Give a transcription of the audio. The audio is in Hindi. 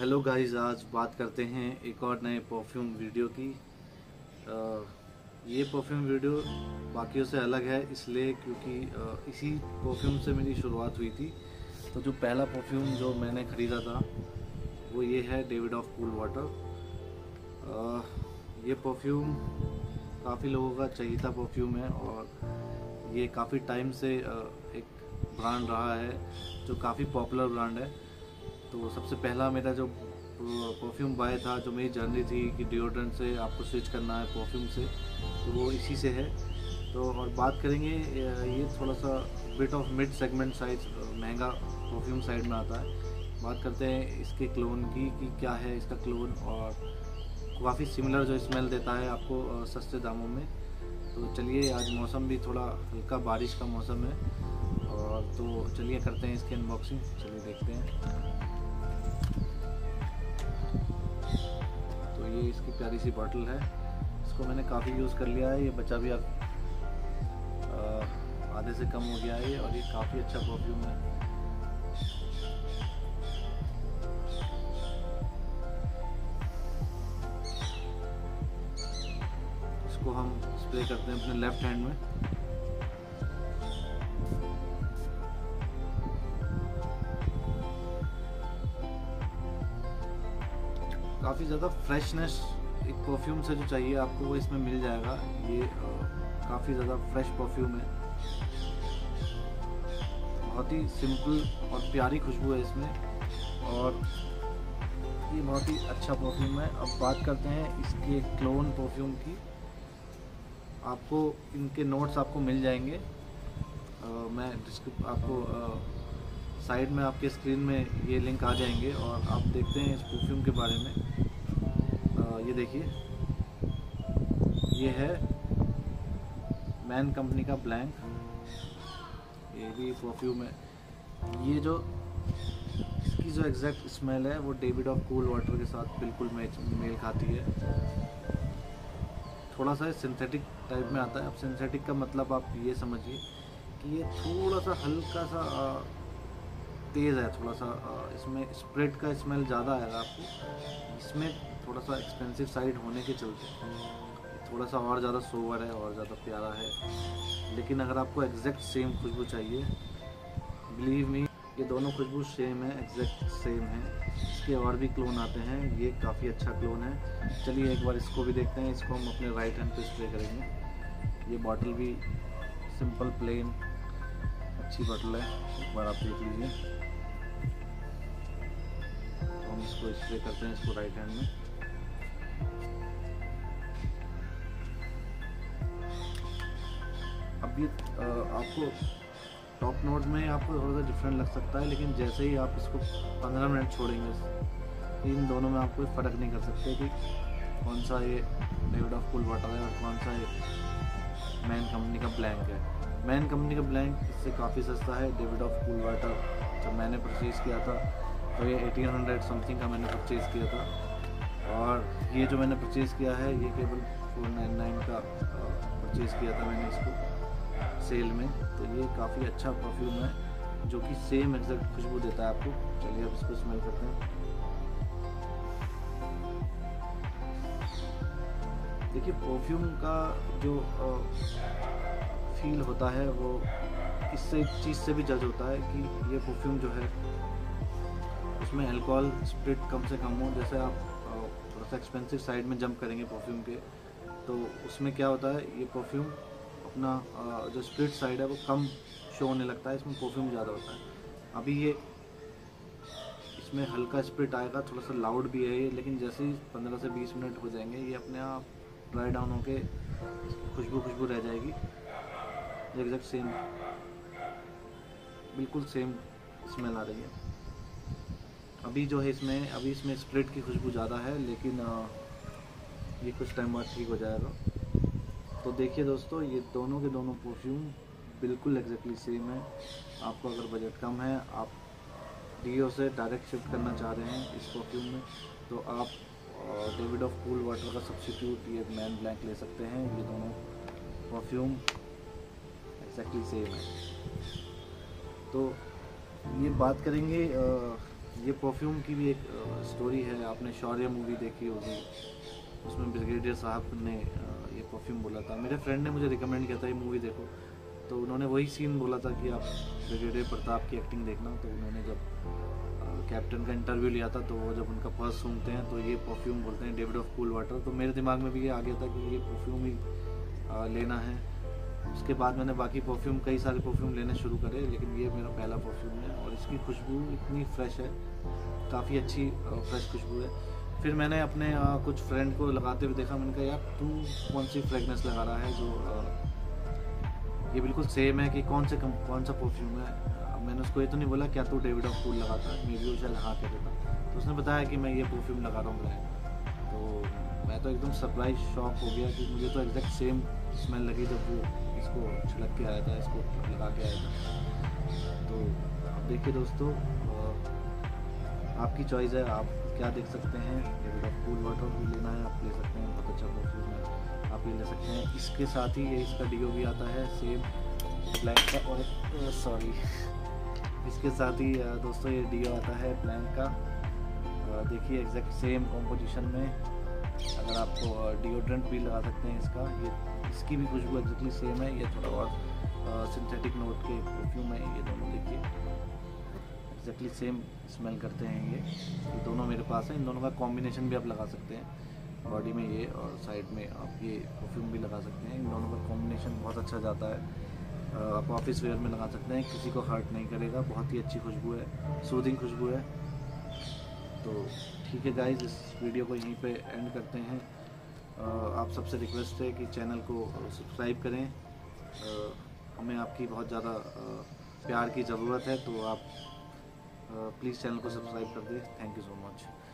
हेलो गाइस, आज बात करते हैं एक और नए परफ्यूम वीडियो की। ये परफ्यूम वीडियो बाकियों से अलग है इसलिए क्योंकि इसी परफ्यूम से मेरी शुरुआत हुई थी। तो जो पहला परफ्यूम जो मैंने ख़रीदा था वो ये है डेविड ऑफ कूल वाटर। ये परफ्यूम काफ़ी लोगों का चहीता परफ्यूम है और ये काफ़ी टाइम से एक ब्रांड रहा है जो काफ़ी पॉपुलर ब्रांड है। तो सबसे पहला मेरा जो परफ्यूम बाय था, जो मेरी जर्नी थी कि डिओड्रेंट से आपको स्विच करना है परफ्यूम से, तो वो इसी से है। तो और बात करेंगे, ये थोड़ा सा bit of mid segment size महंगा परफ्यूम साइड में आता है। बात करते हैं इसके क्लोन की कि क्या है इसका क्लोन, और काफ़ी सिमिलर जो स्मेल देता है आपको सस्ते दामों में। तो चलिए, आज मौसम भी थोड़ा हल्का बारिश का मौसम है, और तो चलिए करते हैं इसकी अनबॉक्सिंग। चलिए देखते हैं। तो ये इसकी प्यारी सी बॉटल है, इसको मैंने काफ़ी यूज़ कर लिया है। ये बचा भी अब आधे से कम हो गया है, और ये काफ़ी अच्छा परफ्यूम है। इसको हम स्प्रे करते हैं अपने लेफ्ट हैंड में। काफ़ी ज़्यादा फ्रेशनेस एक परफ्यूम से जो चाहिए आपको वो इसमें मिल जाएगा। ये काफ़ी ज़्यादा फ्रेश परफ्यूम है, बहुत ही सिंपल और प्यारी खुशबू है इसमें, और ये बहुत ही अच्छा परफ्यूम है। अब बात करते हैं इसके क्लोन परफ्यूम की। आपको इनके नोट्स आपको मिल जाएंगे, मैं आपको साइड में आपके स्क्रीन में ये लिंक आ जाएंगे, और आप देखते हैं इस परफ्यूम के बारे में। ये देखिए, ये है मैन कंपनी का ब्लैंक, ये भी परफ्यूम है। ये जो इसकी जो एग्जैक्ट स्मेल है वो डेविड ऑफ कूल वाटर के साथ बिल्कुल मेल खाती है। थोड़ा सा सिंथेटिक टाइप में आता है। अब सिंथेटिक का मतलब आप ये समझिए कि ये थोड़ा सा हल्का सा तेज़ है, थोड़ा सा इसमें स्प्रेड का स्मेल ज़्यादा आएगा आपको। इसमें थोड़ा सा एक्सपेंसिव साइड होने के चलते थोड़ा सा और ज़्यादा सोवर है और ज़्यादा प्यारा है। लेकिन अगर आपको एग्जैक्ट सेम खुशबू चाहिए, बिलीव मी, ये दोनों खुशबू सेम है, एग्जैक्ट सेम है। इसके और भी क्लोन आते हैं, ये काफ़ी अच्छा क्लोन है। चलिए एक बार इसको भी देखते हैं। इसको हम अपने राइट हैंड पे स्प्रे करेंगे। ये बॉटल भी सिंपल प्लेन अच्छी बॉटल है, एक बार आप देख लीजिए। तो हम इसको स्प्रे करते हैं, इसको राइट हैंड में। अब ये आपको टॉप नोट में आपको थोड़ा सा डिफरेंट लग सकता है, लेकिन जैसे ही आप इसको 15 मिनट छोड़ेंगे, इन दोनों में आप कोई फ़र्क नहीं कर सकते कि कौन सा ये डेविड ऑफ कूल वाटर है और कौन सा ये मैन कंपनी का ब्लैंक है। मैन कंपनी का ब्लैंक इससे काफ़ी सस्ता है। डेविड ऑफ कूल वाटर जब मैंने परचेज़ किया था तो ये 1800 समथिंग का मैंने परचेज़ किया था, और ये जो मैंने परचेज़ किया है ये केवल 499 का परचेज़ किया था मैंने इसको सेल में। तो ये काफ़ी अच्छा परफ्यूम है जो कि सेम एग्जैक्ट खुशबू देता है आपको। चलिए अब इसको स्मेल करते हैं। देखिए, परफ्यूम का जो फील होता है वो इससे एक चीज़ से भी जज होता है कि ये परफ्यूम जो है उसमें अल्कोहल स्प्रिट कम से कम हो। जैसे आप थोड़ा सा एक्सपेंसिव साइड में जंप करेंगे परफ्यूम के, तो उसमें क्या होता है, ये परफ्यूम अपना जो स्प्रिट साइड है वो कम शो होने लगता है, इसमें परफ्यूम ज़्यादा होता है। अभी ये इसमें हल्का स्प्रिट आएगा, थोड़ा सा लाउड भी है ये, लेकिन जैसे ही 15 से 20 मिनट हो जाएंगे ये अपने आप ड्राई डाउन होके खुशबू रह जाएगी। एग्जैक्ट सेम, बिल्कुल सेम स्मेल आ रही है। अभी जो है इसमें स्प्रिट की खुशबू ज़्यादा है, लेकिन ये कुछ टाइम बाद ठीक हो जाएगा। तो देखिए दोस्तों, ये दोनों के दोनों परफ्यूम बिल्कुल एग्जैक्टली सेम है। आपको अगर बजट कम है, आप डीओ से डायरेक्ट शिफ्ट करना चाह रहे हैं इस परफ्यूम में, तो आप डेविड ऑफ कूल वाटर का सब्स्टिट्यूट ये मैन ब्लैंक ले सकते हैं। ये दोनों परफ्यूम एग्जैक्टली सेम है। तो ये बात करेंगे ये परफ्यूम की भी एक स्टोरी है। आपने शौर्य मूवी देखी होगी, उसमें ब्रिगेडियर साहब ने ये परफ्यूम बोला था। मेरे फ्रेंड ने मुझे रिकमेंड किया था ये मूवी देखो, तो उन्होंने वही सीन बोला था कि आप ब्रिगेडियर प्रताप की एक्टिंग देखना। तो उन्होंने जब कैप्टन का इंटरव्यू लिया था, तो वो जब उनका पर्स सूंघते हैं तो ये परफ्यूम बोलते हैं डेविड ऑफ कूल वाटर। तो मेरे दिमाग में भी ये आ गया था कि ये परफ्यूम ही लेना है। उसके बाद मैंने बाकी परफ्यूम, कई सारे परफ्यूम लेने शुरू करे, लेकिन ये मेरा पहला परफ्यूम है और इसकी खुशबू इतनी फ्रेश है, काफ़ी अच्छी फ्रेश खुशबू है। फिर मैंने अपने कुछ फ्रेंड को लगाते हुए देखा, मैंने कहा यार तू कौन सी फ्रेगनेंस लगा रहा है जो ये बिल्कुल सेम है कि कौन सा परफ्यूम है। मैंने उसको ये तो नहीं बोला क्या तू डेविड ऑफ कूल लगाता है, मे बी वो शायद हाँ कह देता। तो उसने बताया कि मैं ये परफ्यूम लगा रहा हूँ ब्रांड। तो मैं तो एकदम सरप्राइज शॉक हो गया कि मुझे तो एग्जैक्ट सेम स्मेल लगी जब वो इसको छिड़क के आया था, इसको लगा के आया था। तो आप देखिए दोस्तों, आपकी चॉइस है, आप क्या देख सकते हैं। डेविड ऑफ कूल वाटर भी लेना है आप ले सकते हैं, बहुत अच्छा परफ्यूम है, आप ये ले सकते हैं। इसके साथ ही ये इसका डीओ भी आता है सेम ब्लैक का, और सॉरी इसके साथ ही दोस्तों ये डीओ आता है ब्लैंक का। देखिए एग्जैक्ट सेम कॉम्पोजिशन में। अगर आपको डिओड्रेंट भी लगा सकते हैं इसका, ये इसकी भी खुशबू एग्जैक्टली सेम है। ये थोड़ा बहुत सिंथेटिक नोट के परफ्यूम है ये दोनों। देखिए एग्जैक्टली सेम स्मेल करते हैं ये दोनों मेरे पास है। इन दोनों का कॉम्बिनेशन भी आप लगा सकते हैं बॉडी में ये, और साइड में आप ये परफ्यूम भी लगा सकते हैं। इन दोनों का कॉम्बिनेशन बहुत अच्छा जाता है। आप ऑफिस वेयर में लगा सकते हैं, किसी को हर्ट नहीं करेगा, बहुत ही अच्छी खुशबू है, सूदिंग खुशबू है। तो ठीक है गाइस, इस वीडियो को यहीं पे एंड करते हैं। आप सबसे रिक्वेस्ट है कि चैनल को सब्सक्राइब करें। हमें आपकी बहुत ज़्यादा प्यार की ज़रूरत है, तो आप प्लीज़ चैनल को सब्सक्राइब कर दें। Thank you so much.